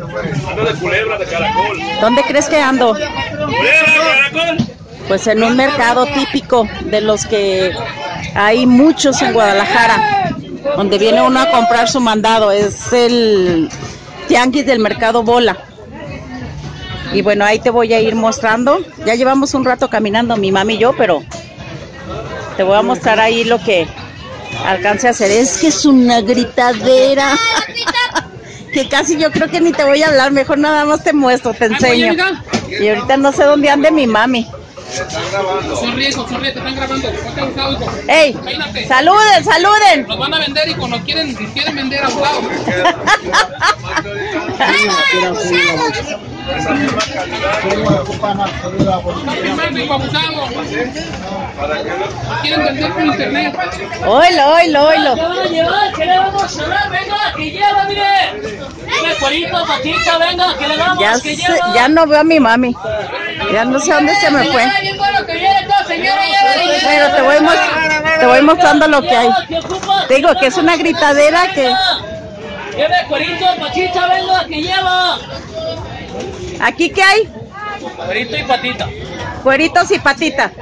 Ando de Culebra, de Caracol. ¿Dónde crees que ando? Culebra, Caracol. Pues en un mercado típico de los que hay muchos en Guadalajara, donde viene uno a comprar su mandado. Es el tianguis del mercado Bola. Y bueno, ahí te voy a ir mostrando. Ya llevamos un rato caminando mi mami y yo, pero te voy a mostrar ahí lo que alcance a hacer. Es que es una gritadera que casi yo creo que ni te voy a hablar. Mejor nada más te muestro, te enseño. Y ahorita no sé dónde ande mi mami. Sonríe, te están grabando. ¡Ey! ¡Saluden, saluden! Nos van a vender y cuando quieren vender a un lado. Quieren vender por internet. Oilo, oilo, oilo. ¿Qué le vamos a dar? Venga, que lleva, mire. Una cuerita, patita, venga, que le damos, que lleva. Ya no veo a mi mami. Ya no sé dónde se me fue. Pero te voy mostrando lo que hay. Te digo que es una gritadera que... Lleve cuerito, patita, venga, que lleva. ¿Aquí qué hay? Cuerito y patita. Cueritos y patita.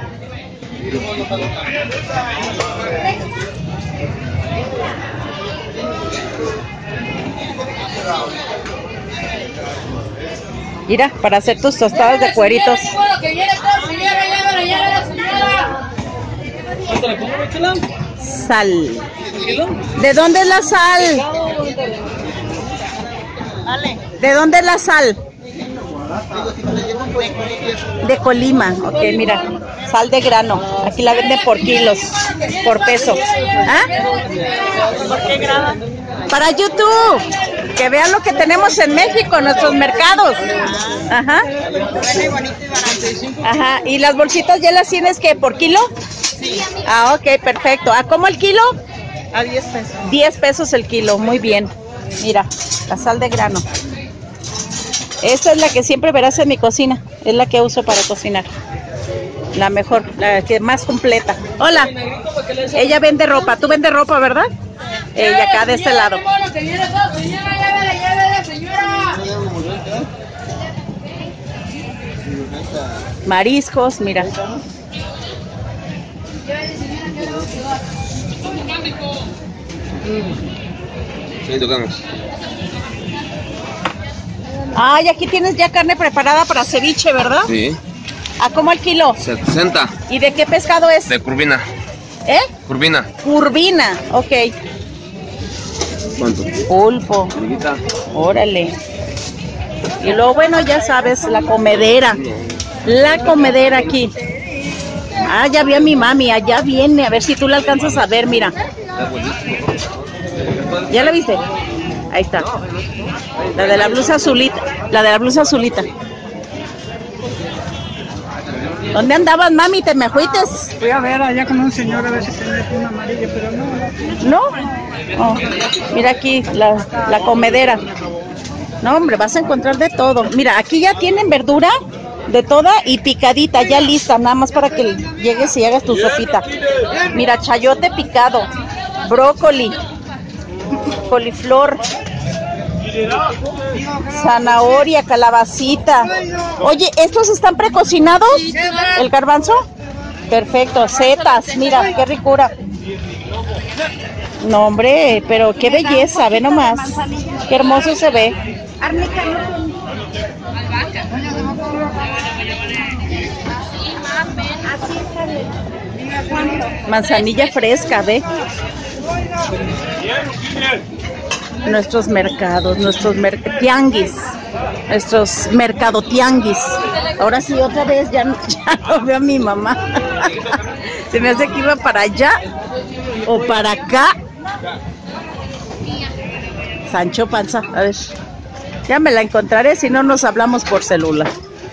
Mira, para hacer tus tostadas de cueritos. Sal. ¿De dónde es la sal? ¿De dónde es la sal? De Colima. Ok, mira, sal de grano. Aquí la venden por kilos, por peso. ¿Ah? ¿Por qué graba? Para YouTube, que vean lo que tenemos en México, nuestros mercados. Ajá. Ajá. ¿Y las bolsitas ya las tienes que por kilo? Sí. Ah, ok, perfecto. ¿A cómo el kilo? A 10 pesos. 10 pesos el kilo, muy bien. Mira, la sal de grano. Esta es la que siempre verás en mi cocina. Es la que uso para cocinar. La mejor, la que más completa. Hola. Ella vende ropa. Tú vendes ropa, ¿verdad? Ella acá de este lado. Mariscos, mira. Sí, tocamos. Ay, aquí tienes ya carne preparada para ceviche, ¿verdad? Sí. ¿A cómo el kilo? 60. ¿Y de qué pescado es? De curvina. ¿Eh? Curvina. Curvina, ok. ¿Cuánto? Pulpo. Órale. Y luego, bueno, ya sabes, la comedera. La comedera aquí. Ah, ya vi a mi mami, allá viene. A ver si tú la alcanzas a ver, mira. ¿Ya la viste? Ahí está. La de la blusa azulita. La de la blusa azulita. ¿Dónde andabas, mami? ¿Te me fuites? Fui a ver allá con un señor a ver si tenía una amarilla, pero no. ¿No? Oh, mira aquí la comedera. No, hombre, vas a encontrar de todo. Mira, aquí ya tienen verdura de toda y picadita, ya lista, nada más para que llegues y hagas tu sopita. Mira, chayote picado, brócoli, coliflor, zanahoria, calabacita. Oye, ¿estos están precocinados? ¿El garbanzo? Perfecto, setas, mira, qué ricura. No, hombre, pero qué belleza, ve nomás. Qué hermoso se ve. Manzanilla fresca, ve. Nuestros mercados, nuestros tianguis, nuestros mercadotianguis. Ahora sí, otra vez ya no veo a mi mamá. Se me hace que iba para allá o para acá. Sancho Panza, a ver. Ya me la encontraré, si no nos hablamos por celular.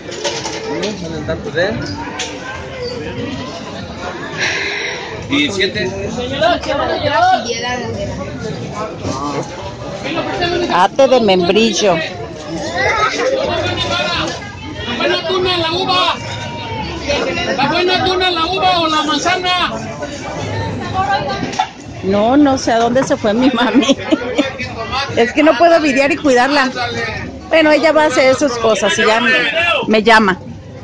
¿Y 7? Ate de membrillo. La buena tuna en la uva. La buena tuna en la uva o la manzana. No sé a dónde se fue mi mami. Es que no puedo videar y cuidarla. Bueno, ella va a hacer sus cosas y ya me llama.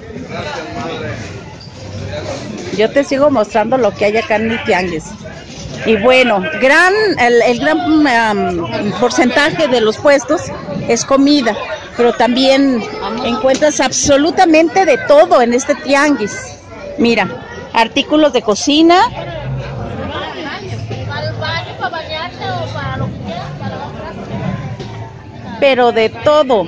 Yo te sigo mostrando lo que hay acá en el tianguis. Y bueno, el gran porcentaje de los puestos es comida, pero también encuentras absolutamente de todo en este tianguis. Mira, artículos de cocina. Pero de todo.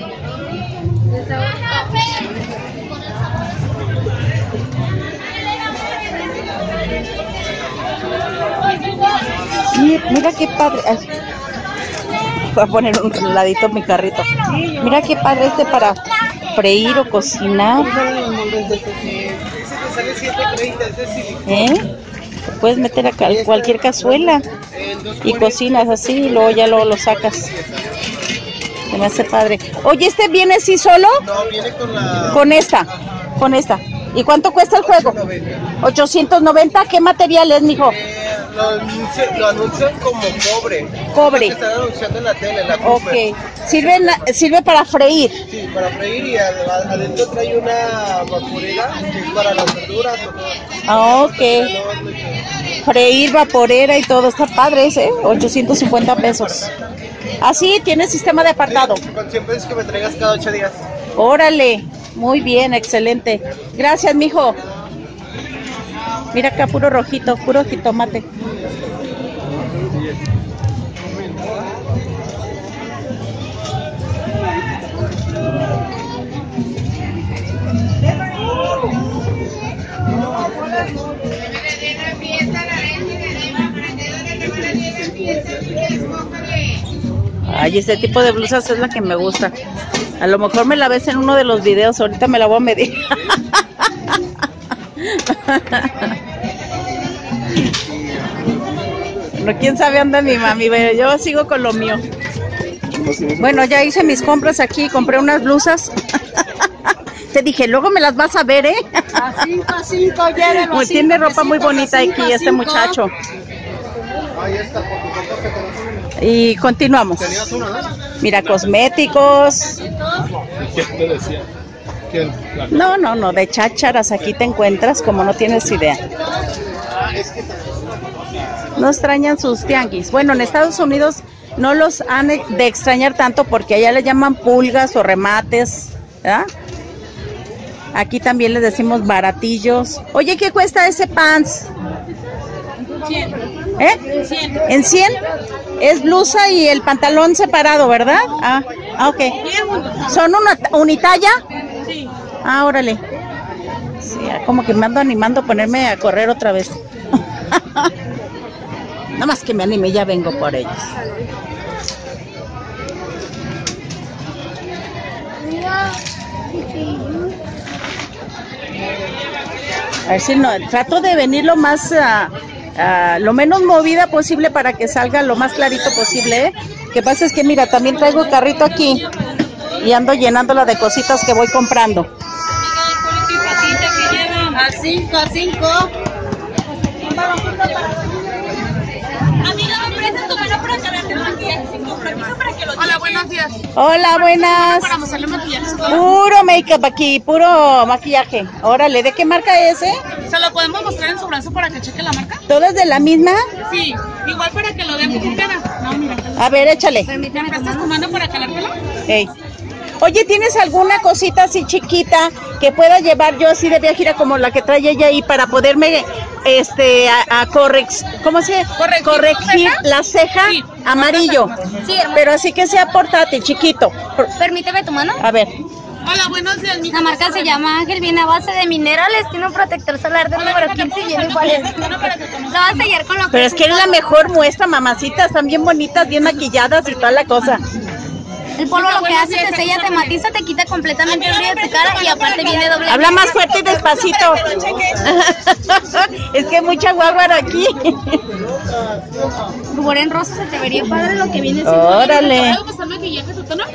Mira qué padre. Ay, voy a poner un ladito mi carrito. Mira qué padre para freír o cocinar. Puedes meter acá cualquier cazuela y cocinas así y luego ya lo sacas. Se me hace padre. Oye, ¿este viene así solo? No, viene con esta. ¿Y cuánto cuesta el juego? 890. ¿Qué material es, mijo? Lo anuncian como cobre. Cobre. Están anunciando en la tele, en la Cooper. Sirve para freír. Sí, para freír y adentro trae una vaporera que es para las verduras. Ok. Freír, vaporera y todo. Está padre ese, 850 pesos. Así, tiene sistema de apartado. Con 100 pesos que me traigas cada 8 días. Órale, muy bien, excelente. Gracias, mijo. Mira acá, puro rojito, puro jitomate. Ay, este tipo de blusas es la que me gusta. A lo mejor me la ves en uno de los videos, ahorita me la voy a medir. Bueno, quién sabe anda mi mami, pero yo sigo con lo mío. Bueno, ya hice mis compras aquí, compré unas blusas. Te dije, luego me las vas a ver, ¿eh? A 5, llévenlo. Tiene ropa muy bonita aquí este muchacho. Y continuamos. Mira, cosméticos. No, de chácharas aquí te encuentras como no tienes idea. No extrañan sus tianguis. Bueno, en Estados Unidos no los han de extrañar tanto porque allá le llaman pulgas o remates, ¿verdad? Aquí también les decimos baratillos. Oye, ¿qué cuesta ese pants? 100. ¿Eh? 100. ¿En 100? Es blusa y el pantalón separado, ¿verdad? Ah, ok. ¿Son unitalla? Sí. Ah, órale. Sí, como que me ando animando a ponerme a correr otra vez. Nada más que me anime, ya vengo por ellos. A ver si no, trato de venir lo más, lo menos movida posible para que salga lo más clarito posible, ¿eh? Que pasa es que mira, también traigo el carrito aquí y ando llenándola de cositas que voy comprando. A 5. Amiga, ¿me prestas tu mano para cargarte el maquillaje sin compromiso para que lo... Hola, buenos días. Hola, buenas. Para hacerle maquillaje. Puro make-up aquí, puro maquillaje. Órale, ¿de qué marca es, eh? ¿Se lo podemos mostrar en su brazo para que cheque la marca? ¿Todas de la misma? Sí, igual para que lo vean con cara. No, mira. A ver, échale. ¿Me prestas tu mano para calártelo? Hey. Oye, ¿tienes alguna cosita así chiquita que pueda llevar yo así de viajera como la que trae ella ahí para poderme corregir la ceja? Sí, amarillo? Sí, pero así que sea portátil, chiquito. Permíteme tu mano. A ver. Hola, buenos días. La marca se llama Ángel, viene a base de minerales, tiene un protector solar del número 15 y viene igual. Lo vas a sellar con la... Pero es que es la mejor muestra, mamacita. Están bien bonitas, bien maquilladas y toda la cosa. El polvo lo que hace, te sella, te matiza, te quita completamente el brillo de tu cara y aparte viene doble. Habla más fuerte y despacito. Es que hay mucha guaguara aquí. Rubor en rosa, se te vería padre lo que viene siendo. Órale. ¿Puedo pasar maquillaje tu tono?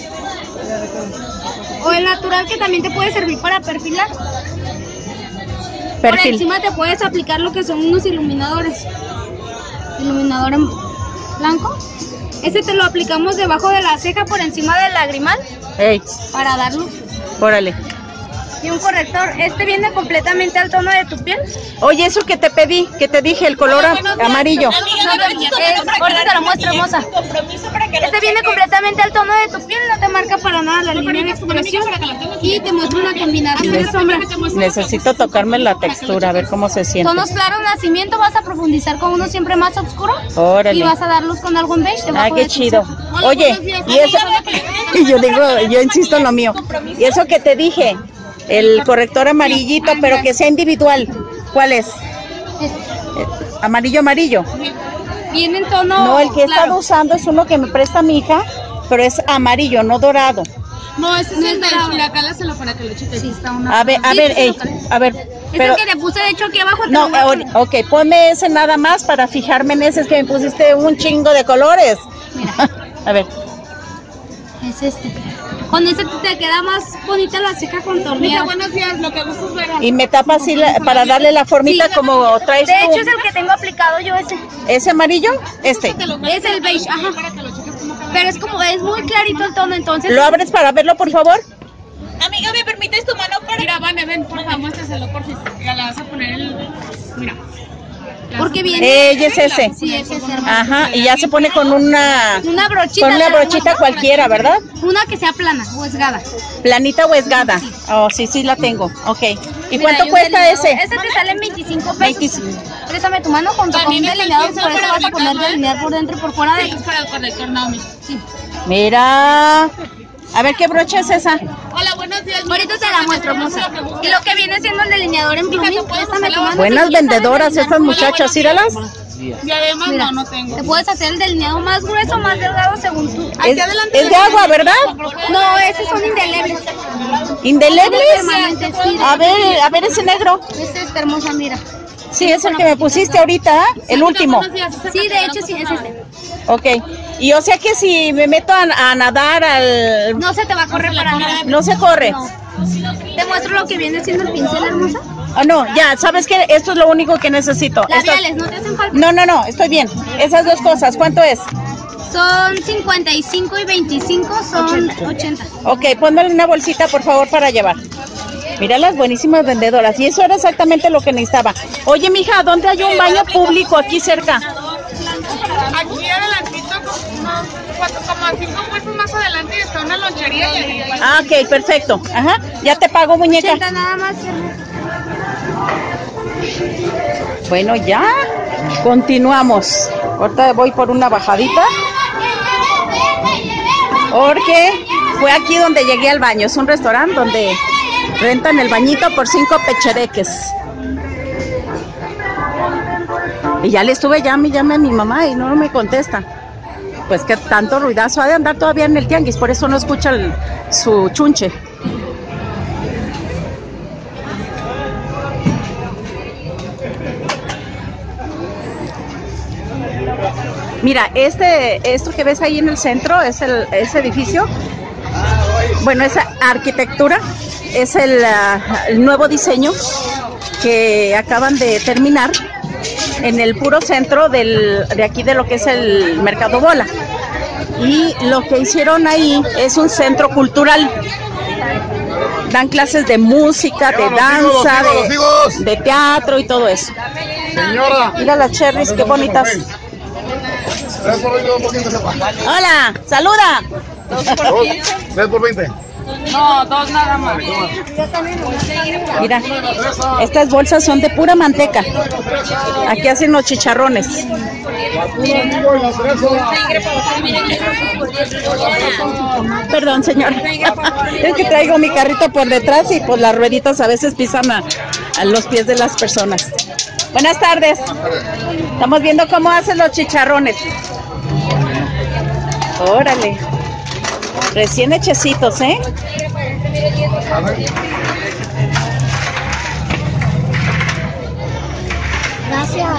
O el natural que también te puede servir para perfilar. Por Perfil. encima te puedes aplicar lo que son unos iluminadores. blanco. Ese te lo aplicamos debajo de la ceja por encima del lagrimal Ey, para dar luz. órale. Y un corrector. Este viene completamente al tono de tu piel. Oye, eso que te pedí, que te dije, el color amarillo. Ahorita te lo muestro, hermosa. Este viene completamente al tono de tu piel, no te marca para nada la línea de expresión. Y te muestro una combinación de sombras. Necesito tocarme la textura, a ver cómo se siente. Tonos claros, nacimiento, vas a profundizar con uno siempre más oscuro. Órale. Y vas a dar luz con algo en beige. Ah, qué chido. Oye, y eso, yo insisto en lo mío. Y eso que te dije, el corrector amarillito, pero que sea individual. ¿Cuál es? Amarillo, amarillo. Viene en tono. No, el que he claro. estado usando es uno que me presta mi hija, pero es amarillo, no dorado. No, ese es el beige. La cálaselo para que lo cheques. Sí, está una. A ver, a ver. Es Pero, el que le puse de hecho aquí abajo. te no, lo voy a poner. ok, ponme ese nada más para fijarme en ese, es que me pusiste un chingo de colores. Mira. A ver. Es este. Con este te queda más bonita la ceja contorneada. Buenos días, lo que gustas ver. Y me tapa así para darle la formita Sí. como traes De tú. hecho es el que tengo aplicado yo ese. ¿Ese amarillo? Este. Es el beige, ajá. Pero es como, es muy clarito el tono, entonces. ¿Lo abres para verlo, por favor? Amiga, ¿me permites tu mano para...? Mira, Vane, ven, por favor, muéstraselo, por favor. Ya la vas a poner el... Mira. Porque viene. Es ese. Sí, ese es hermoso. Ajá, y ya se pone con una brochita. con una brochita cualquiera, ¿verdad? Una que sea plana o esgada. Planita o esgada. Oh, sí, sí la tengo. Ok. ¿Y Mira, cuánto hay un cuesta delineador. ese? Ese te sale en 25 pesos. 25. Préstame tu mano junto con un delineador, por eso vas a poner delinear por dentro y por fuera de. Es para el corrector, Naomi. Sí. Mira. A ver qué brocha es esa. Hola, buenos días. Ahorita te la muestro, hermosa. Y lo que viene siendo el delineador en plumín, préstame tu mano. Buenas vendedoras estas muchachas, ¿síralas? Y además Mira, no tengo. te puedes hacer el delineado más grueso o más delgado según tú. Es de agua, ¿verdad? No, esos son indelebles. ¿Indelebles? Permanentes, sí. A ver ese negro. Este es hermosa, mira. Sí, es el que me pusiste ahorita, ¿eh? El último. Sí, de hecho sí, es este. Ok. Y o sea que si me meto a nadar al... No se te va a correr para nada. No se corre. No. Te muestro lo que viene siendo el pincel, hermosa. Oh, no, ya, ¿sabes qué? Esto es lo único que necesito. Labiales, ¿no te hacen falta? No, estoy bien. Esas dos cosas, ¿cuánto es? Son 55 y 25, son 80. Ok, ponme una bolsita, por favor, para llevar. Mira las buenísimas vendedoras. Y eso era exactamente lo que necesitaba. Oye, mija, ¿dónde hay un baño público aquí cerca? Aquí adelantito, como 5 puestos más adelante, está una lonchería y ahí hay... Ah, ok, perfecto. Ajá, ya te pago, muñeca. 80 nada más, hermosa. Bueno, ya continuamos. Ahorita voy por una bajadita. Porque fue aquí donde llegué al baño. Es un restaurante donde rentan el bañito por 5 pechereques. Y ya le estuve llame a mi mamá y no me contesta. Pues que tanto ruidazo, ha de andar todavía en el tianguis, por eso no escucha su chunche. Mira, esto que ves ahí en el centro es ese edificio. Bueno, esa arquitectura es el nuevo diseño que acaban de terminar en el puro centro de aquí de lo que es el Mercado Bola. Y lo que hicieron ahí es un centro cultural. Dan clases de música, de danza, de teatro y todo eso. Señora. Mira las cherries, qué bonitas. Hola, saluda. 3 por 20. No, 2 nada más. Mira, estas bolsas son de pura manteca. Aquí hacen los chicharrones. Perdón, señor. Es que traigo mi carrito por detrás y pues las rueditas a veces pisan a los pies de las personas. Buenas tardes. Estamos viendo cómo hacen los chicharrones. Órale. Recién hechecitos, ¿eh? Gracias.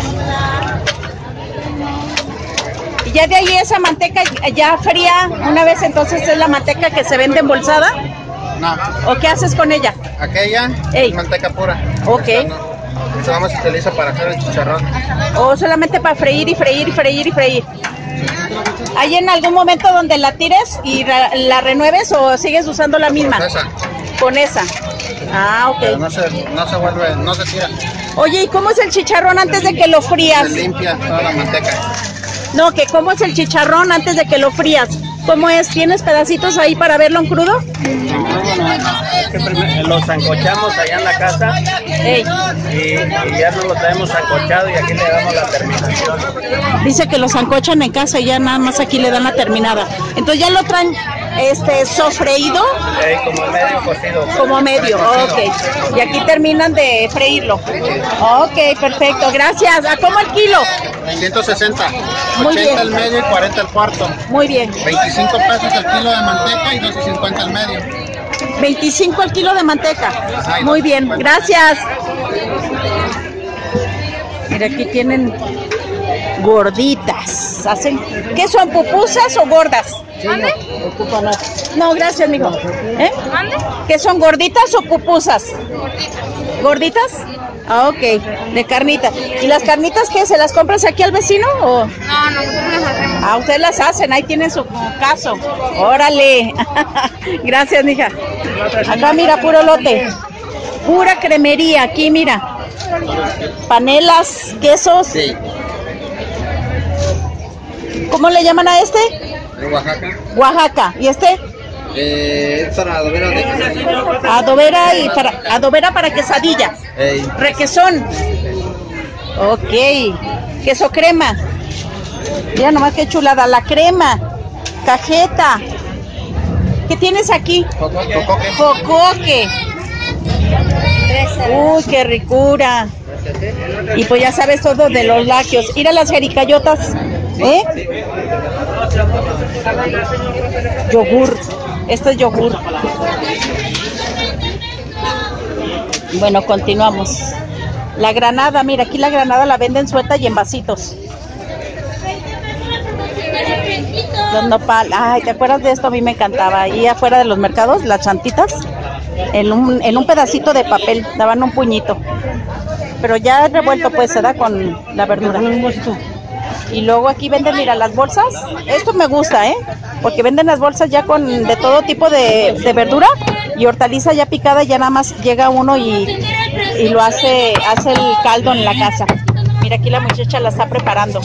Y ya de ahí esa manteca ya fría, una vez entonces es la manteca que se vende embolsada. No, ¿O qué haces con ella? aquella Ey. es manteca pura. Ok. Esta no. Esta nada más se utiliza para hacer el chicharrón. O solamente para freír y freír y freír y freír. ¿Hay en algún momento donde la tires y la renueves o sigues usando la misma? Con esa. Con esa. Ah, ok. Pero no se vuelve, no se tira. Oye, ¿y cómo es el chicharrón antes de que lo frías? Se limpia toda la manteca. No, que ¿cómo es el chicharrón antes de que lo frías? ¿Cómo es? ¿Tienes pedacitos ahí para verlo en crudo? Es que primero lo sancochamos allá en la casa. Ey. Y ya nos lo traemos sancochado y aquí le damos la terminación. Dice que lo sancochan en casa y ya nada más aquí le dan la terminada. Entonces ya lo traen sofreído. Como medio cocido. Como medio, ok. Y aquí terminan de freírlo. Ok, perfecto, gracias. ¿A cómo el kilo? 160. Muy 80 bien. el medio y 40 el cuarto. Muy bien. 25 pesos el kilo de manteca y 2.50 el medio. 25 el kilo de manteca. Muy bien, gracias. Mira, aquí tienen gorditas. ¿Hacen? ¿Qué son, pupusas o gordas? ¿Mande? No, gracias, mijo. ¿Eh? ¿Mande? ¿Qué son, gorditas o pupusas? Gorditas. ¿Gorditas? Ah, ok, de carnitas. ¿Y las carnitas qué? ¿Se las compras aquí al vecino o...? No, nosotros las hacemos. Ah, ustedes las hacen, ahí tienen su caso. Órale. Gracias, mija. Acá mira, puro lote. Pura cremería, aquí mira. Panelas, quesos. Sí. ¿Cómo le llaman a este? ¿De Oaxaca? Oaxaca. ¿Y este? Es para adobera de... Adobera para quesadilla. Requesón. Ok. Queso crema. Mira nomás qué chulada. La crema. Cajeta. ¿Qué tienes aquí? Jocoque. Jocoque. Uy, qué ricura. Y pues ya sabes todo de los lácteos. Ir a las jericayotas. ¿Eh? Yogur. Esto es yogur. Bueno, continuamos. La granada, mira, aquí la granada la venden suelta y en vasitos. Los nopal. Ay, ¿te acuerdas de esto? A mí me encantaba. Ahí afuera de los mercados, las chantitas, en un pedacito de papel, daban un puñito. Pero ya revuelto, pues, se da con la verdura. Y luego aquí venden, mira, las bolsas. Esto me gusta, porque venden las bolsas ya con de todo tipo de verdura y hortaliza ya picada. Ya nada más llega uno y lo hace el caldo en la casa. Mira, aquí la muchacha la está preparando.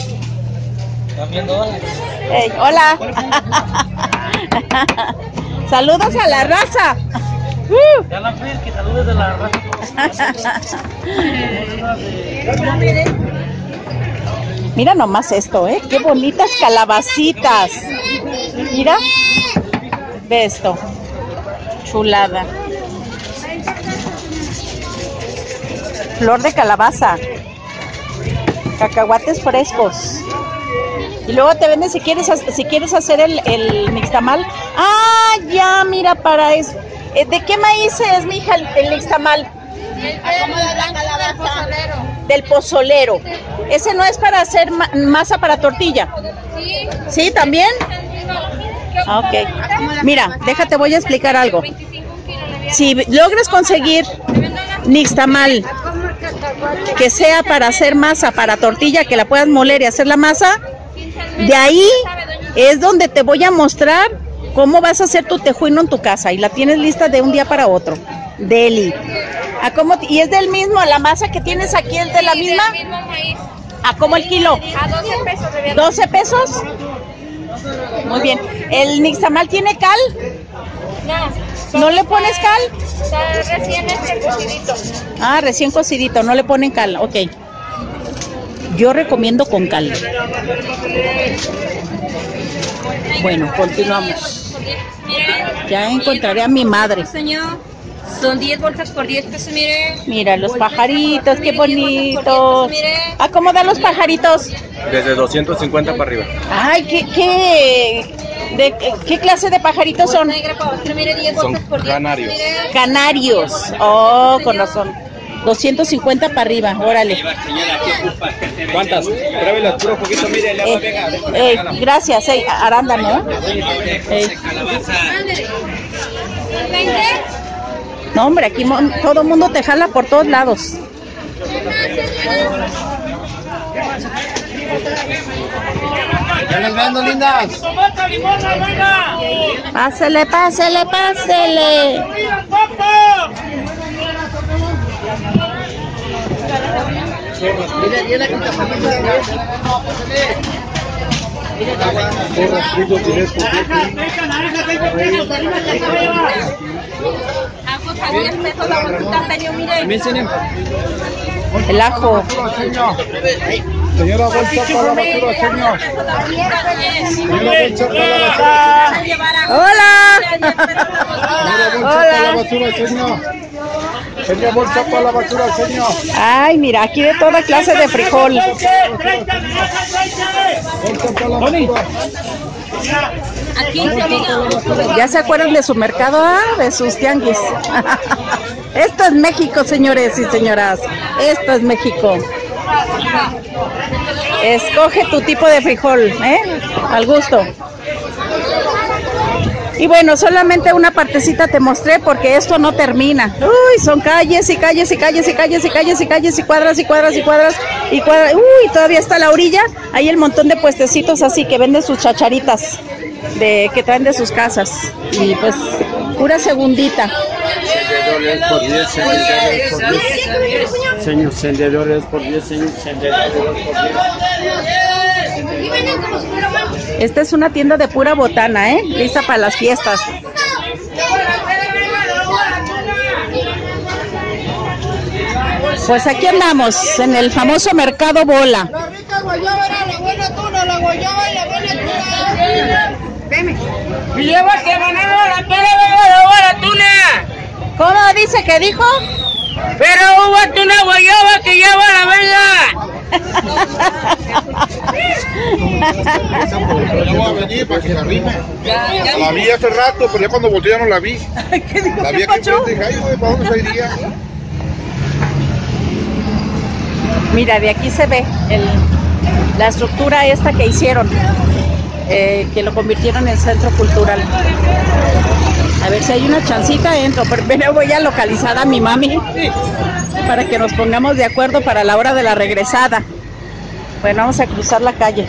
Hey, hola. Saludos a la raza. Ya la fui, que saludes de la raza. Mira nomás esto, qué bonitas calabacitas. Mira, ve esto, chulada. Flor de calabaza, cacahuates frescos. Y luego te venden si quieres hacer el nixtamal. Ah, ya, mira, para eso. ¿De qué maíz es, mija, el nixtamal? Del pozolero. Ese no es para hacer masa para tortilla. Sí. ¿Sí, también? Ah, ok. Mira, déjate, voy a explicar algo. Si logras conseguir nixtamal que sea para hacer masa para tortilla, que la puedas moler y hacer la masa, de ahí es donde te voy a mostrar cómo vas a hacer tu tejuino en tu casa y la tienes lista de un día para otro. Deli. ¿A cómo? ¿Y es del mismo? ¿La masa que tienes aquí es de la misma? Del mismo maíz. ¿A cómo el kilo? A 12 pesos. ¿12 pesos? Muy bien. ¿El nixtamal tiene cal? No. ¿No le pones cal? Está recién cocidito. Ah, recién cocidito, no le ponen cal, ok. Yo recomiendo con cal. Bueno, continuamos. Ya encontraré a mi madre. Señor, son 10 bolsas por 10 pesos, mire. Mira, los pajaritos, qué bonitos. ¿A cómo dan los pajaritos? Desde 250 para arriba. Ay, ¿qué clase de pajaritos son? Son canarios. Canarios. Oh, con razón. 250 para arriba, órale. ¿Cuántas? Pruébelas puro poquito, mire, le va, venga. Gracias, arándano. No, hombre, aquí todo el mundo te jala por todos lados. Ya les vendo, lindas. Tomate, limona, venga. Pásele, pásele, pásele. Mira que El ajo. Señora, bolsa para la basura, señor. Señora, bolsa para la basura. Hola. Señora, bolsa para la basura, señor. Señora, bolsa para la basura, señor. Ay, mira, aquí de toda clase de frijol. Bolsa para la basura. ¿Ya se acuerdan de su mercado? De sus tianguis. Esto es México, señores y señoras. Esto es México. Escoge tu tipo de frijol, al gusto. Y bueno, solamente una partecita te mostré porque esto no termina. Uy, son calles y calles y calles y calles y calles y calles y cuadras y cuadras y cuadras y cuadras. Uy, todavía está la orilla. Hay el montón de puestecitos así que venden sus chacharitas que traen de sus casas. Y pues, pura segundita. Sendedores por 10, sendedores por 10. Señor, sendedores por 10, señor, sendedores por 10. Esta es una tienda de pura botana, lista para las fiestas. Pues aquí andamos, en el famoso mercado Bola. La rica guayaba era la buena tuna, la guayaba y la buena tuna. Veme. Y lleva que ganaba la pera, venga, la buena tuna. ¿Cómo dice que dijo? Pero hubo una guayaba que lleva la verga. No voy a venir para que se arrime. La vi hace rato, pero ya cuando volteé ya no la vi. La vi aquí enfrente y dije, ay, güey, ¿para dónde se iría? Mira, de aquí se ve la estructura esta que hicieron, que lo convirtieron en centro cultural. A ver si hay una chancita, entro, pero primero voy a localizar a mi mami para que nos pongamos de acuerdo para la hora de la regresada. Bueno, vamos a cruzar la calle.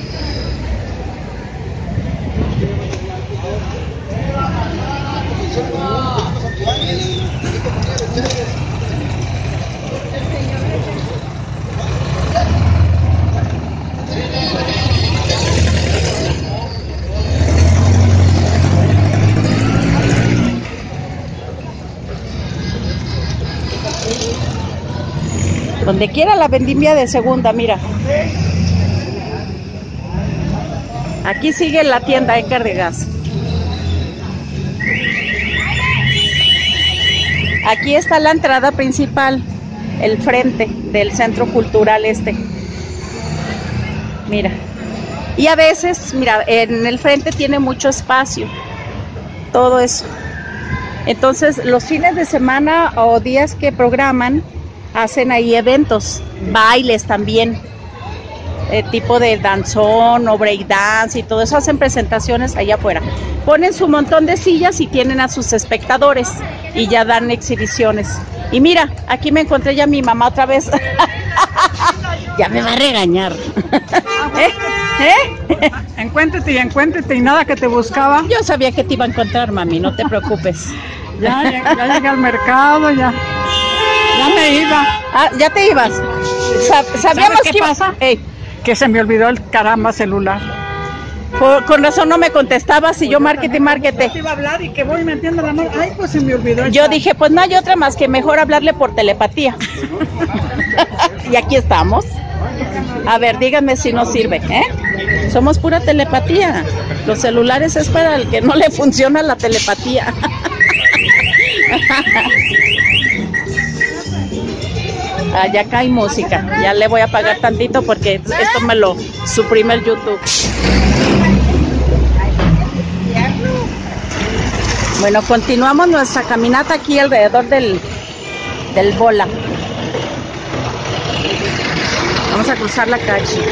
Donde quiera la vendimia de segunda, mira. Aquí sigue la tienda de Cardegas. Aquí está la entrada principal, el frente del centro cultural este. Mira. Y a veces, mira, en el frente tiene mucho espacio. Todo eso. Entonces, los fines de semana o días que programan, hacen ahí eventos, bailes también, tipo de danzón o breakdance y todo eso, hacen presentaciones allá afuera. Ponen su montón de sillas y tienen a sus espectadores y ya dan exhibiciones. Y mira, aquí me encontré ya mi mamá otra vez. Ya me va a regañar. Encuéntrate y nada que te buscaba. Yo sabía que te iba a encontrar, mami, no te preocupes. Ya llegué al mercado, ya me iba. Ah, ya te ibas. Sabíamos qué que pasa? Que se me olvidó el caramba celular. Con razón no me contestabas y yo márquete. Te iba a hablar y que voy metiendo la mano. Ay, pues se me olvidó. Yo dije, pues no hay otra más que mejor hablarle por telepatía. Y aquí estamos. A ver, díganme si no sirve, Somos pura telepatía. Los celulares es para el que no le funciona la telepatía. Allá acá hay música. Ya le voy a apagar tantito porque esto me lo suprime el YouTube. Bueno, continuamos nuestra caminata aquí alrededor del Bola. Vamos a cruzar la calle.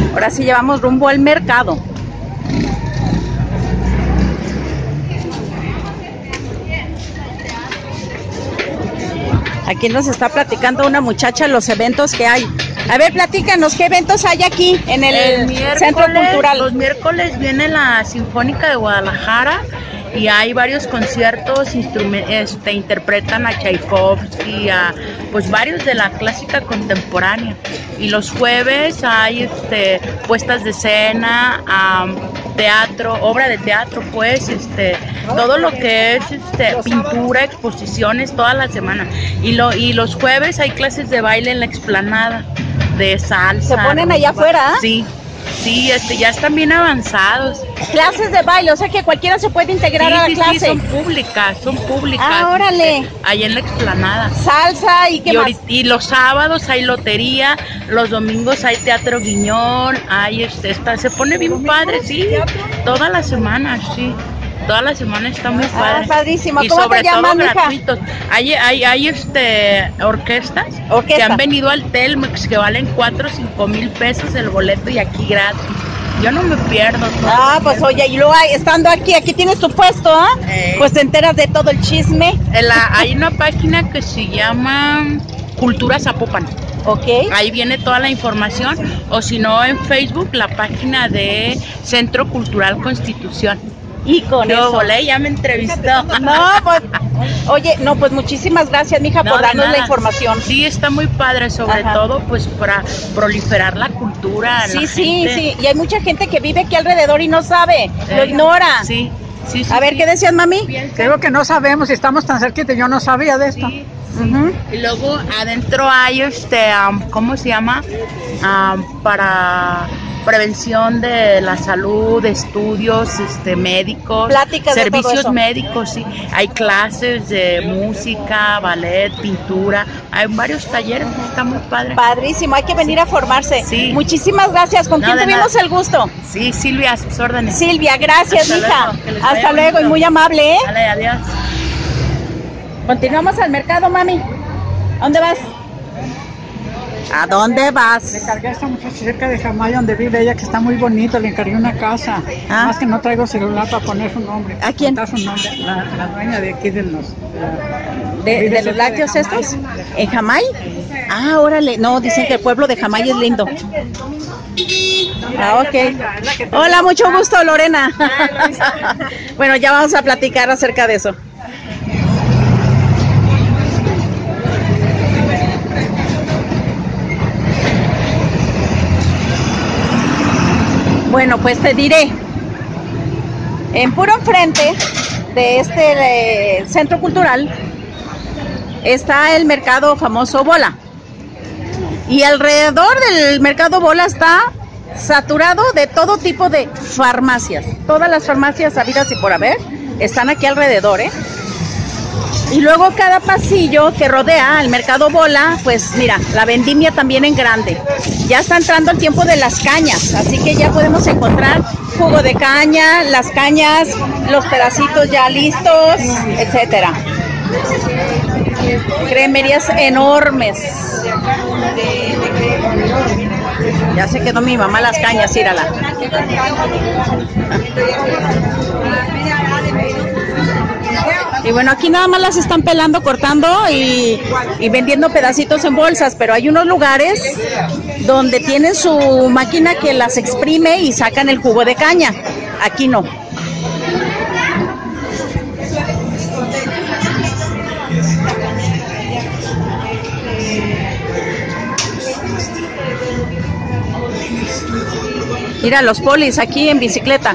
Ahora sí llevamos rumbo al mercado. Aquí nos está platicando una muchacha los eventos que hay. A ver, platícanos, ¿qué eventos hay aquí en el Centro Cultural? Los miércoles viene la Sinfónica de Guadalajara y hay varios conciertos, interpretan a Tchaikovsky, pues varios de la clásica contemporánea. Y los jueves hay puestas de escena, teatro, obra de teatro, pues, todo lo que es pintura, exposiciones toda la semana. Y los jueves hay clases de baile en la explanada, de salsa. ¿Se ponen allá afuera? Sí. Sí, ya están bien avanzados. Clases de baile, o sea que cualquiera se puede integrar a la clase. Sí, son públicas. Ah, órale. Ahí en la explanada. Salsa y qué más. Y los sábados hay lotería, los domingos hay teatro Guiñón, hay se pone bien padre, sí. Toda la semana, sí. Toda la semana está muy padre. Padrísimo. Y ¿Cómo sobre te llamas, todo mija? gratuitos. Hay orquestas que han venido al Telmex que valen 4 o 5 mil pesos el boleto y aquí gratis. Yo no me pierdo todo. Pues oye, y luego estando aquí tienes tu puesto, pues te enteras de todo el chisme. Hay una página que se llama Cultura Zapopan. Ok. Ahí viene toda la información, o si no en Facebook la página de Centro Cultural Constitución. Y con eso. Ya me entrevistó. No, pues, oye, no, pues muchísimas gracias, mija, por darnos la información. Sí, está muy padre, sobre todo, pues, para proliferar la cultura. Sí, y hay mucha gente que vive aquí alrededor y no sabe, lo ignora. Sí. A ver, ¿qué decías, mami? Creo que no sabemos, estamos tan cerquita, yo no sabía de esto. Sí. Y luego adentro hay ¿cómo se llama? Para prevención de la salud, estudios médicos, pláticas, servicios médicos, sí. Hay clases de música, ballet, pintura, hay varios talleres, está muy padre. Padrísimo, hay que venir a formarse. Sí. Muchísimas gracias. ¿Con quién tuvimos el gusto? Sí, Silvia, a sus órdenes. Silvia, gracias, hija. Hasta luego y muy amable, ¿eh? Dale, adiós. Continuamos al mercado, mami. ¿A dónde vas? ¿A dónde vas? Le encargué a esta muchacha cerca de Jamay, donde vive ella, que está muy bonito. Le encargué una casa. Más que no traigo celular para poner su nombre. ¿A quién? Su nombre. La dueña de aquí de los... ¿De los lácteos estos? ¿En Jamay? Ah, órale. No, dicen que el pueblo de Jamay es lindo. Ok. Hola, mucho gusto, Lorena. Bueno, ya vamos a platicar acerca de eso. Bueno, pues te diré, en puro enfrente de este centro cultural está el mercado famoso Bola. Y alrededor del mercado Bola está saturado de todo tipo de farmacias. Todas las farmacias habidas y por haber están aquí alrededor, ¿eh? Y luego cada pasillo que rodea al mercado Bola, pues mira, la vendimia también en grande. Ya está entrando el tiempo de las cañas, así que ya podemos encontrar jugo de caña, las cañas, los pedacitos ya listos, etcétera. Cremerías enormes. Ya se quedó mi mamá las cañas, írala. Y bueno, aquí nada más las están pelando, cortando y vendiendo pedacitos en bolsas, pero hay unos lugares donde tienen su máquina que las exprime y sacan el jugo de caña. Aquí no. Mira los polis aquí en bicicleta.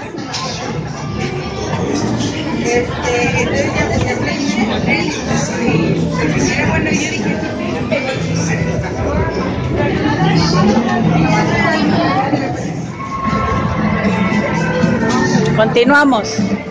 Continuamos.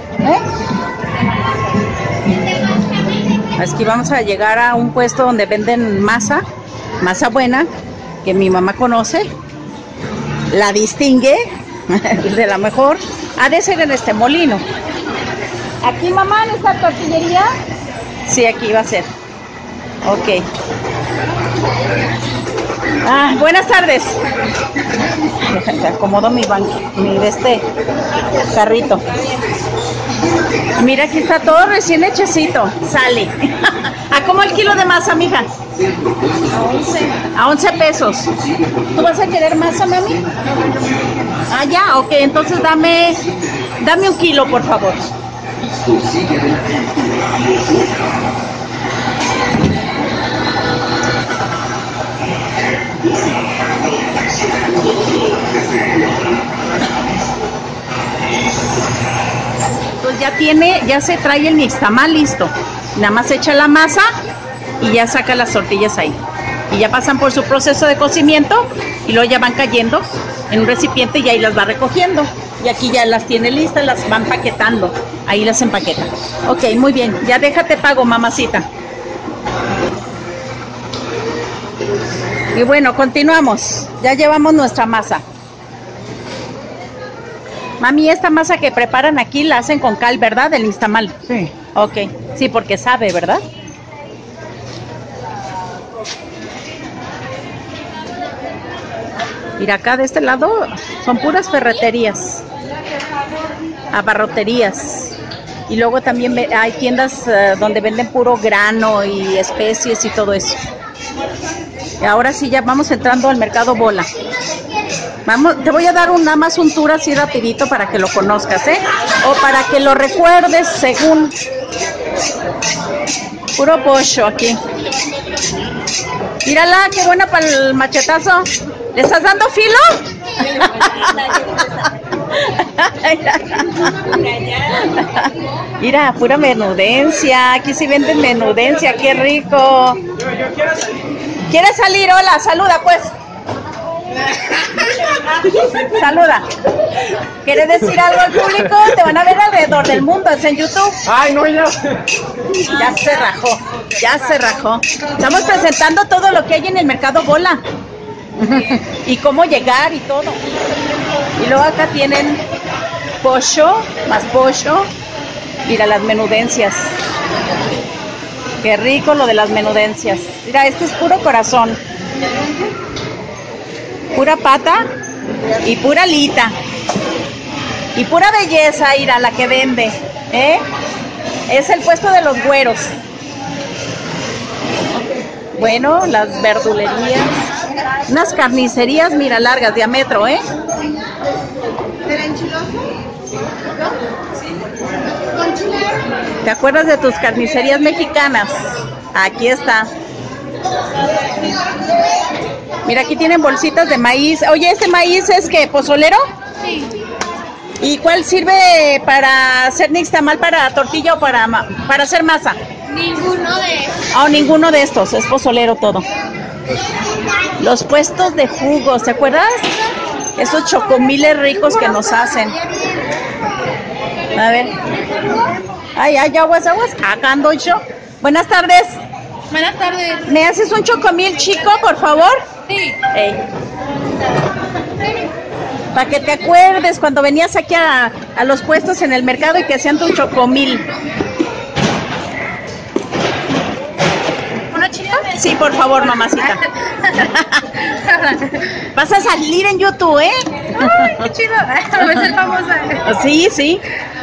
Aquí vamos a llegar a un puesto donde venden masa buena, que mi mamá conoce, la distingue de la mejor. Ha de ser en este molino. ¿Aquí, mamá, en esta tortillería? Sí, aquí va a ser. Ok. Buenas tardes. Te acomodo mi carrito. Mira, aquí está todo recién hechecito. Sale. ¿A cómo el kilo de masa, mija? A 11 pesos. ¿Tú vas a querer masa, mami? Ah, ya, ok. Entonces dame un kilo, por favor. Pues ya se trae el nixtamal listo. Nada más echa la masa y ya saca las tortillas ahí. Y ya pasan por su proceso de cocimiento y luego ya van cayendo en un recipiente y ahí las va recogiendo. Y aquí ya las tiene listas, las van paquetando. Ahí las empaqueta. Ok, muy bien. Ya déjate pago, mamacita. Y bueno, continuamos. Ya llevamos nuestra masa. Mami, esta masa que preparan aquí la hacen con cal, ¿verdad? Del nixtamal. Sí. Ok. Sí, porque sabe, ¿verdad? Mira, acá de este lado son puras ferreterías, abarroterías. Y luego también hay tiendas donde venden puro grano y especies y todo eso. Y ahora sí ya vamos entrando al mercado Bola. Te voy a dar nada más un tour así rapidito para que lo conozcas, ¿eh? O para que lo recuerdes según. Puro pollo aquí. Mírala, qué buena para el machetazo. ¿Le estás dando filo? Mira, pura menudencia. Aquí sí venden menudencia, qué rico. ¿Quieres salir? Hola, saluda pues. Saluda. ¿Quieres decir algo al público? Te van a ver alrededor del mundo, es en YouTube. Ay, no, ya. Ya se rajó, ya se rajó. Estamos presentando todo lo que hay en el mercado Bola. Y cómo llegar y todo. Y luego acá tienen pollo, más pollo. Mira las menudencias. Qué rico lo de las menudencias. Mira, este es puro corazón. Pura pata y pura alita. Y pura belleza, mira, la que vende. Es el puesto de los güeros. Bueno, las verdulerías. Unas carnicerías, mira, largas, diámetro, ¿Te acuerdas de tus carnicerías mexicanas? Aquí está. Mira, aquí tienen bolsitas de maíz. Oye, ¿este maíz es qué? ¿Pozolero? Sí. ¿Y cuál sirve para hacer nixtamal, para tortilla o para hacer masa? Ninguno de estos. Oh, ninguno de estos, es pozolero todo. Los puestos de jugos, ¿te acuerdas? Esos chocomiles ricos que nos hacen. A ver. Ay, aguas. Acá ando yo. Buenas tardes. Buenas tardes. ¿Me haces un chocomil chico, por favor? Sí. Para que te acuerdes cuando venías aquí a los puestos en el mercado y que hacían tu chocomil. ¿Uno chico? Sí, por favor, mamacita. Vas a salir en YouTube, ¡Ay, qué chido! Voy a ser famosa. Sí, sí.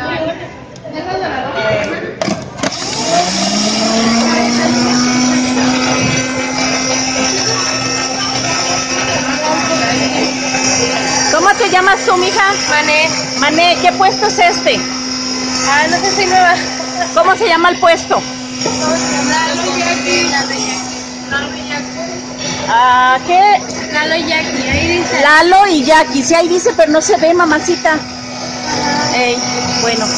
¿Cómo te llamas tú, mija? Mané. Mané, ¿qué puesto es este? No sé si nueva. ¿Cómo se llama el puesto? Lalo y Jackie. ¿Qué? Lalo y Jackie, ahí dice. Lalo y Jackie, sí, ahí dice, pero no se ve, mamacita. Bueno.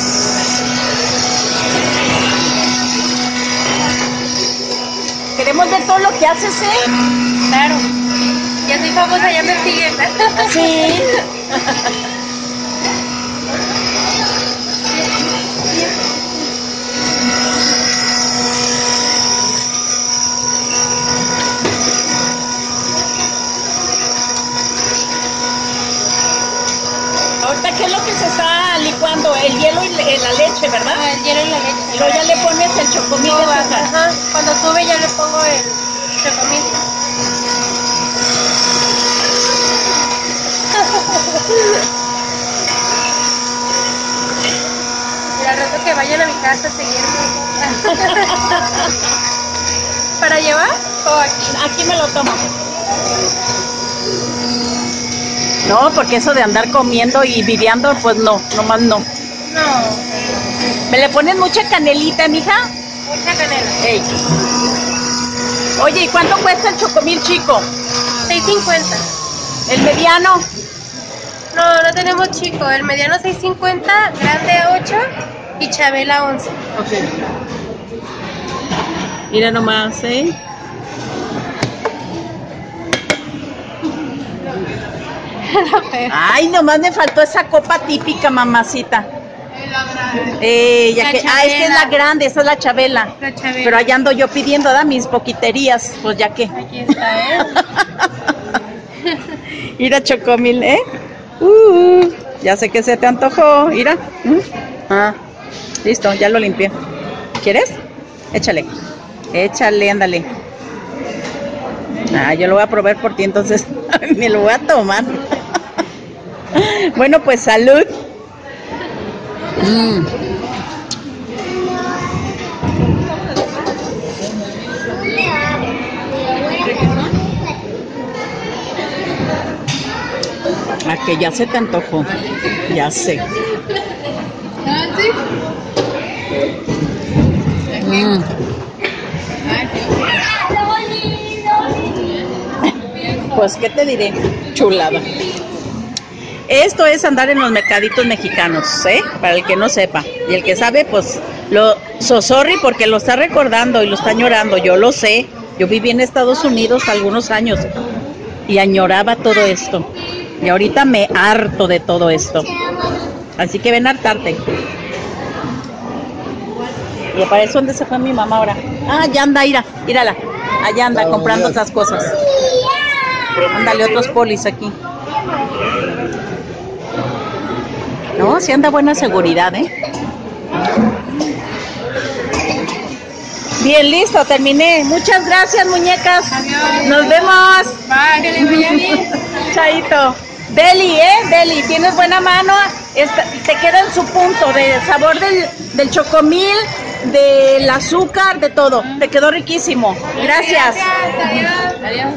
Queremos ver todo lo que haces, Claro. Ya soy famosa, ya me siguen. Sí. Ahorita, ¿qué es lo que se está licuando? El hielo y la leche, ¿verdad? El hielo y la leche. Y luego ya le pones el chocomil de azúcar. Ajá. Cuando sube ya le pongo el chocomil. Y al rato que vayan a mi casa a seguirme. ¿Para llevar o aquí? Aquí me lo tomo. No, porque eso de andar comiendo y viviando, pues no, nomás no. No. ¿Me le pones mucha canelita, mija? Mucha canela. Ey. Oye, ¿y cuánto cuesta el chocomil chico? $6.50. ¿El mediano? No, no tenemos chico. El mediano $6.50, grande $8 y Chabela $11. Ok. Mira nomás, ¿eh? Ay, nomás me faltó esa copa típica, mamacita. Ya que, esta es la grande, esa es la Chabela. La Chabela. Pero allá ando yo pidiendo, mis poquiterías, pues ya que. Aquí está, Mira, chocomil, ¿eh? Ya sé que se te antojó, mira. Listo, ya lo limpié. ¿Quieres? Échale. Échale, ándale. Yo lo voy a probar por ti, entonces me lo voy a tomar. Bueno, pues salud. A que ya se te antojó. Ya sé. Pues, ¿qué te diré? Chulada. Esto es andar en los mercaditos mexicanos, ¿eh? Para el que no sepa. Y el que sabe, pues, sorry porque lo está recordando y lo está añorando. Yo lo sé. Yo viví en Estados Unidos algunos años y añoraba todo esto. Y ahorita me harto de todo esto. Así que ven a hartarte. ¿Y para eso dónde se fue mi mamá ahora? Ya anda, mírala. Allá anda comprando otras cosas. Ándale, otros polis aquí. No, sí anda buena seguridad, ¿eh? Bien, listo, terminé. Muchas gracias, muñecas. Adiós. Nos vemos. Bye, que le vaya bien. Chaito. Deli, Deli, tienes buena mano. Te queda en su punto de sabor del chocomil, del azúcar, de todo. Te quedó riquísimo. Gracias. Adiós. Adiós.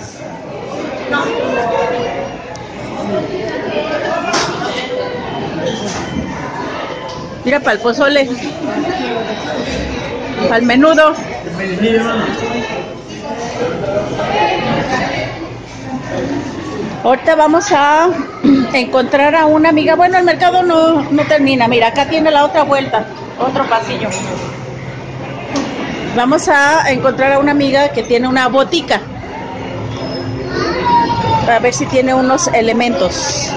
Mira, para el pozole, para el menudo. Ahorita vamos a encontrar a una amiga. Bueno, el mercado no termina. Mira, acá tiene la otra vuelta, otro pasillo. Vamos a encontrar a una amiga que tiene una botica. A ver si tiene unos elementos.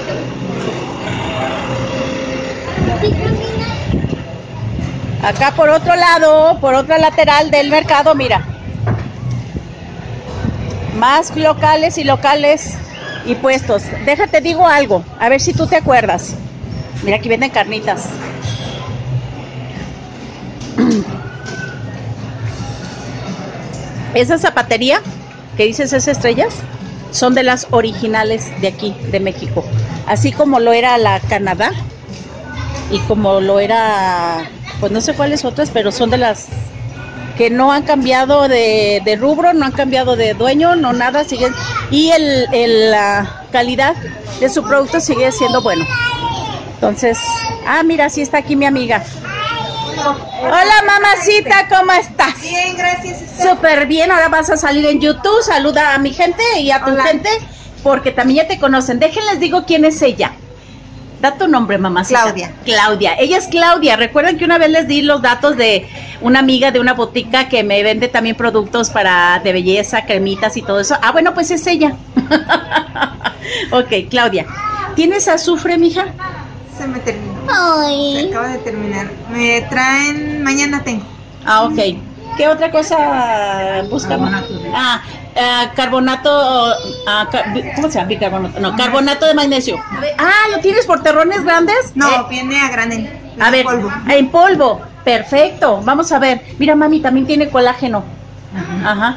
Acá por otro lado, por otra lateral del mercado, mira. Más locales y puestos. Déjate digo algo, a ver si tú te acuerdas. Mira, aquí venden carnitas. Esa zapatería que dices es Estrellas, son de las originales de aquí, de México. Así como lo era la Canadá y como lo era, pues no sé cuáles otras, pero son de las que no han cambiado de rubro, no han cambiado de dueño, no nada, siguen. Y la calidad de su producto sigue siendo bueno. Entonces, mira, sí está aquí mi amiga. Hola, mamacita, ¿cómo estás? Bien, gracias. Súper bien, ahora vas a salir en YouTube. Saluda a mi gente y a tu gente, porque también ya te conocen. Déjenles digo quién es ella. Da tu nombre, mamacita. Claudia. Claudia, ella es Claudia. Recuerden que una vez les di los datos de una amiga de una botica que me vende también productos de belleza, cremitas y todo eso. Bueno, pues es ella. Ok, Claudia. ¿Tienes azufre, mija? Se me terminó. Ay. Se acaba de terminar. Me traen, mañana tengo. Ok. ¿Qué otra cosa buscamos? Carbonato, ¿cómo se llama? Bicarbonato. No, carbonato de magnesio. ¿Lo tienes por terrones grandes? No, viene a granel. A ver, polvo. En polvo. Perfecto. Vamos a ver. Mira, mami, también tiene colágeno. Ajá.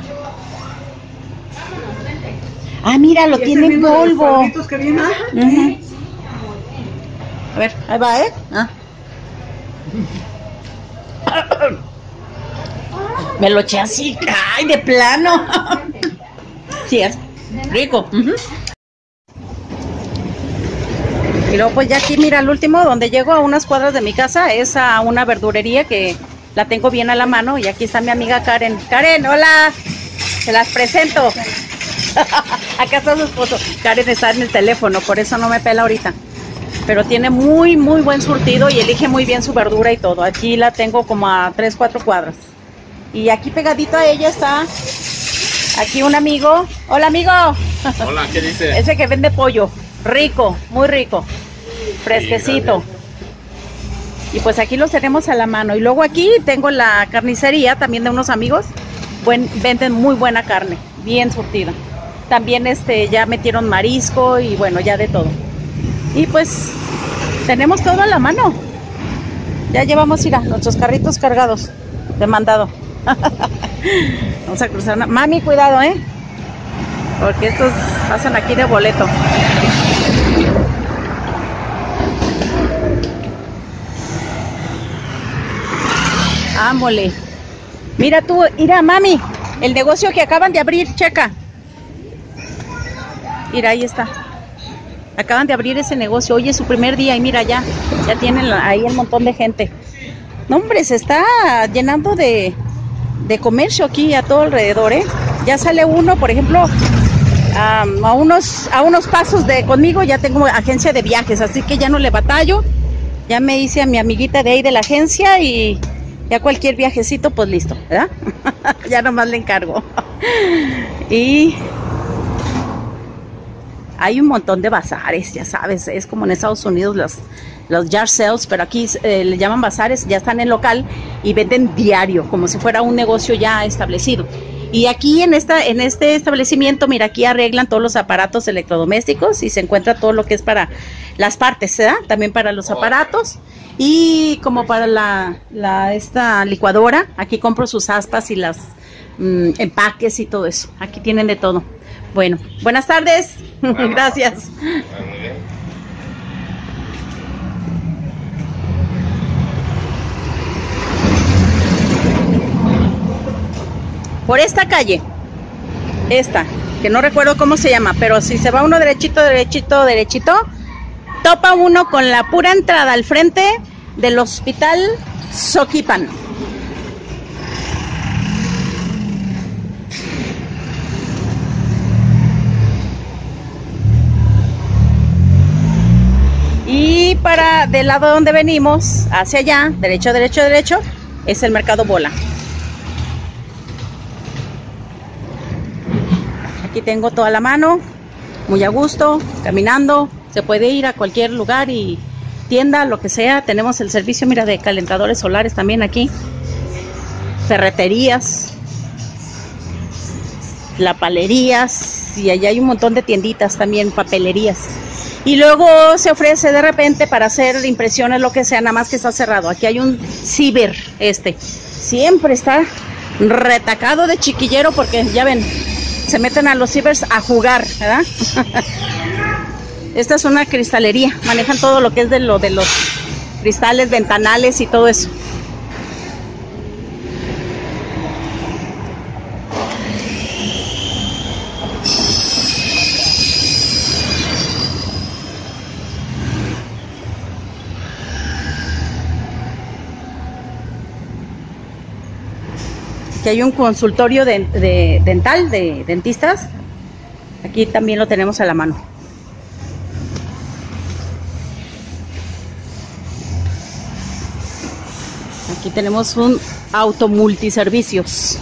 Mira, lo tiene en polvo. Que vienen. A ver, ahí va, ¿eh? Ah. Me lo eché así, ¡ay, de plano! Sí, es rico. Y luego pues ya aquí, mira, el último, donde llego a unas cuadras de mi casa, es a una verdurería que la tengo bien a la mano. Y aquí está mi amiga Karen. Karen, hola, te las presento. Acá está su esposo. Karen está en el teléfono, por eso no me pela ahorita. Pero tiene muy buen surtido y elige muy bien su verdura y todo. Aquí la tengo como a 3-4 cuadras. Y aquí pegadito a ella está aquí un amigo. Hola, amigo. Hola, ¿qué dice? Ese que vende pollo. Rico, muy rico. Fresquecito. Sí, y pues aquí los tenemos a la mano. Y luego aquí tengo la carnicería también de unos amigos. Venden muy buena carne, bien surtida. También ya metieron marisco y bueno, ya de todo. Y pues tenemos todo a la mano. Ya llevamos, mira, nuestros carritos cargados de mandado. Vamos a cruzar una... Mami, cuidado, porque estos pasan aquí de boleto. Ámole. Mira tú, mira, mami, el negocio que acaban de abrir, checa. Mira, ahí está. Acaban de abrir ese negocio, hoy es su primer día y mira, ya tienen ahí un montón de gente. No, hombre, se está llenando de comercio aquí a todo alrededor, Ya sale uno, por ejemplo, a unos pasos de conmigo ya tengo agencia de viajes, así que ya no le batallo. Ya me hice a mi amiguita de ahí de la agencia y ya cualquier viajecito, pues listo, ¿verdad? Ya nomás le encargo. Y hay un montón de bazares, ya sabes, es como en Estados Unidos los yard sales, pero aquí le llaman bazares, ya están en local y venden diario, como si fuera un negocio ya establecido. Y aquí en este establecimiento, mira, aquí arreglan todos los aparatos electrodomésticos y se encuentra todo lo que es para las partes, ¿verdad? También para los aparatos y como para esta licuadora, aquí compro sus aspas y las empaques y todo eso. Aquí tienen de todo. Bueno, buenas tardes. Gracias. Por esta calle, que no recuerdo cómo se llama, pero si se va uno derechito, topa uno con la pura entrada al frente del hospital Soquipan. Y para del lado donde venimos, hacia allá, derecho, es el Mercado Bola. Aquí tengo toda la mano, muy a gusto, caminando, se puede ir a cualquier lugar y tienda, lo que sea. Tenemos el servicio, mira, de calentadores solares también aquí, ferreterías, lapalerías y allá hay un montón de tienditas también, papelerías. Y luego se ofrece de repente para hacer impresiones, lo que sea, nada más que está cerrado. Aquí hay un ciber, siempre está retacado de chiquillero porque ya ven, se meten a los cibers a jugar, ¿verdad? Esta es una cristalería, manejan todo lo que es de los cristales, ventanales y todo eso. Que hay un consultorio dental de dentistas, aquí también lo tenemos a la mano. Aquí tenemos un auto multiservicios.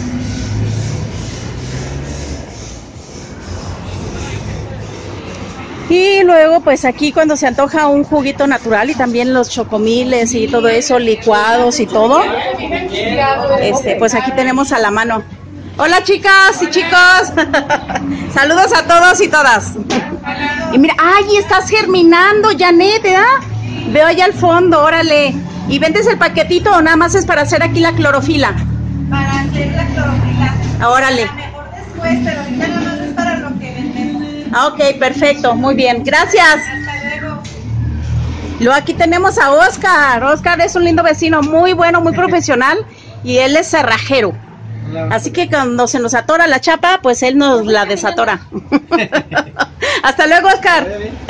Y luego pues aquí cuando se antoja un juguito natural y también los chocomiles y todo eso, licuados y todo, pues aquí tenemos a la mano. Hola chicas y chicos, saludos a todos y todas. Y mira, ¡ay, estás germinando, Janet! ¿Verdad? Veo allá al fondo, órale. ¿Y vendes el paquetito o nada más es para hacer aquí la clorofila? Para hacer la clorofila. Órale. A lo mejor después, pero ahorita nada más es para lo que vendemos. Ah, ok, perfecto, muy bien, gracias. Hasta luego. Luego aquí tenemos a Oscar. Oscar es un lindo vecino, muy bueno, muy profesional, y él es cerrajero. Así que cuando se nos atora la chapa, pues él nos la desatora. Hasta luego, Oscar.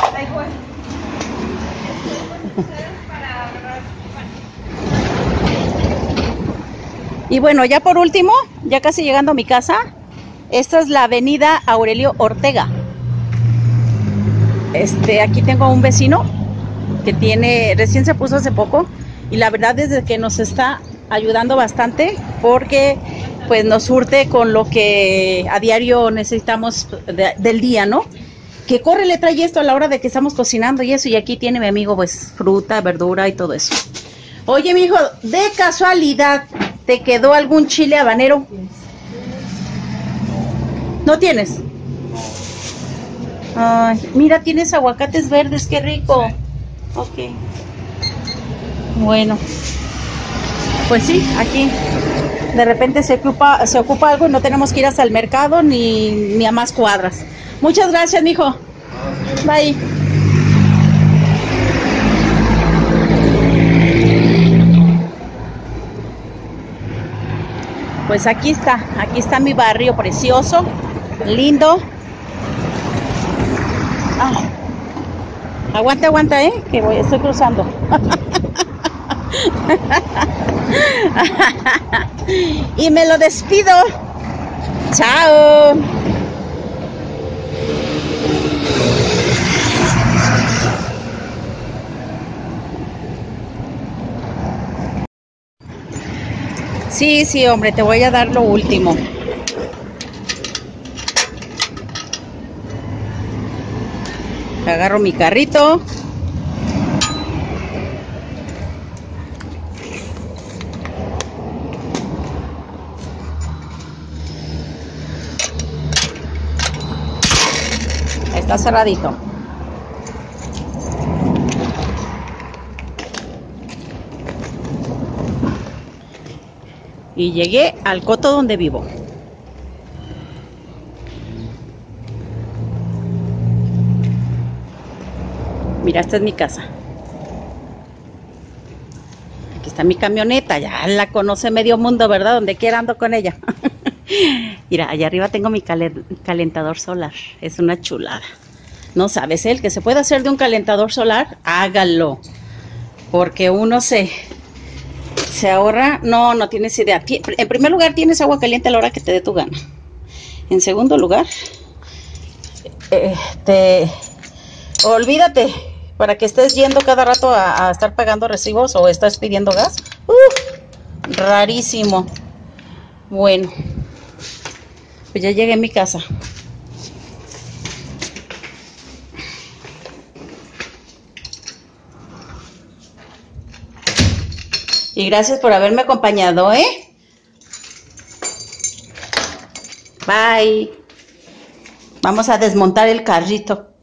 Y bueno, ya por último, ya casi llegando a mi casa, esta es la avenida Aurelio Ortega. Aquí tengo un vecino que recién se puso hace poco, y la verdad es que nos está ayudando bastante porque pues nos surte con lo que a diario necesitamos del día, ¿no? Que corre, le trae esto a la hora de que estamos cocinando y eso, y aquí tiene mi amigo pues fruta, verdura y todo eso. Oye, mijo, de casualidad, ¿te quedó algún chile habanero? ¿No tienes? Ay, mira, tienes aguacates verdes, qué rico. Ok. Bueno. Pues sí, aquí de repente se ocupa algo y no tenemos que ir hasta el mercado ni a más cuadras. Muchas gracias, mijo. Bye. Pues aquí está mi barrio precioso, lindo. Ah, aguanta, que estoy cruzando. Y me lo despido. Chao. Sí, hombre, te voy a dar lo último. Agarro mi carrito. Está cerradito. Y llegué al coto donde vivo. Mira, esta es mi casa. Aquí está mi camioneta, ya la conoce medio mundo, ¿verdad? Donde quiera ando con ella. Mira, allá arriba tengo mi calentador solar. Es una chulada. No sabes, el que se puede hacer de un calentador solar, hágalo. Porque uno se ahorra. No tienes idea. En primer lugar, tienes agua caliente a la hora que te dé tu gana. En segundo lugar, olvídate, para que estés yendo cada rato a estar pagando recibos o estás pidiendo gas. Rarísimo. Bueno, pues ya llegué a mi casa. Y gracias por haberme acompañado, ¿eh? Bye. Vamos a desmontar el carrito.